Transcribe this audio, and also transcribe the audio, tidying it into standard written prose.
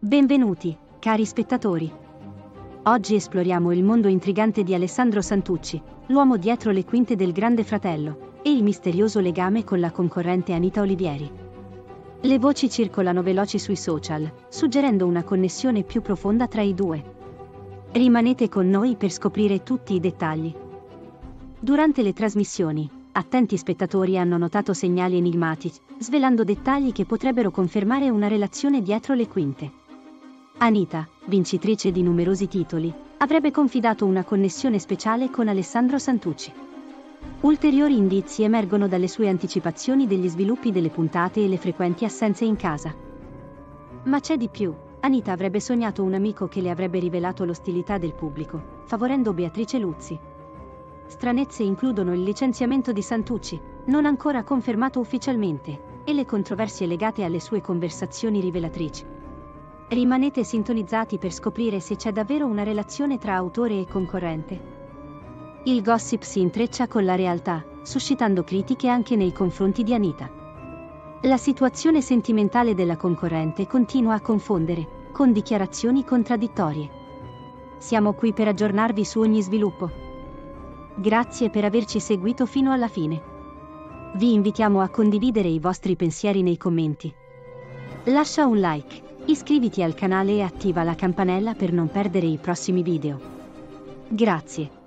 Benvenuti, cari spettatori. Oggi esploriamo il mondo intrigante di Alessandro Santucci, l'uomo dietro le quinte del Grande Fratello, e il misterioso legame con la concorrente Anita Olivieri. Le voci circolano veloci sui social, suggerendo una connessione più profonda tra i due. Rimanete con noi per scoprire tutti i dettagli. Durante le trasmissioni, attenti spettatori hanno notato segnali enigmatici, svelando dettagli che potrebbero confermare una relazione dietro le quinte. Anita, vincitrice di numerosi titoli, avrebbe confidato una connessione speciale con Alessandro Santucci. Ulteriori indizi emergono dalle sue anticipazioni degli sviluppi delle puntate e le frequenti assenze in casa. Ma c'è di più. Anita avrebbe sognato un amico che le avrebbe rivelato l'ostilità del pubblico, favorendo Beatrice Luzzi. Stranezze includono il licenziamento di Santucci, non ancora confermato ufficialmente, e le controversie legate alle sue conversazioni rivelatrici. Rimanete sintonizzati per scoprire se c'è davvero una relazione tra autore e concorrente. Il gossip si intreccia con la realtà, suscitando critiche anche nei confronti di Anita. La situazione sentimentale della concorrente continua a confondere, con dichiarazioni contraddittorie. Siamo qui per aggiornarvi su ogni sviluppo. Grazie per averci seguito fino alla fine. Vi invitiamo a condividere i vostri pensieri nei commenti. Lascia un like. Iscriviti al canale e attiva la campanella per non perdere i prossimi video. Grazie.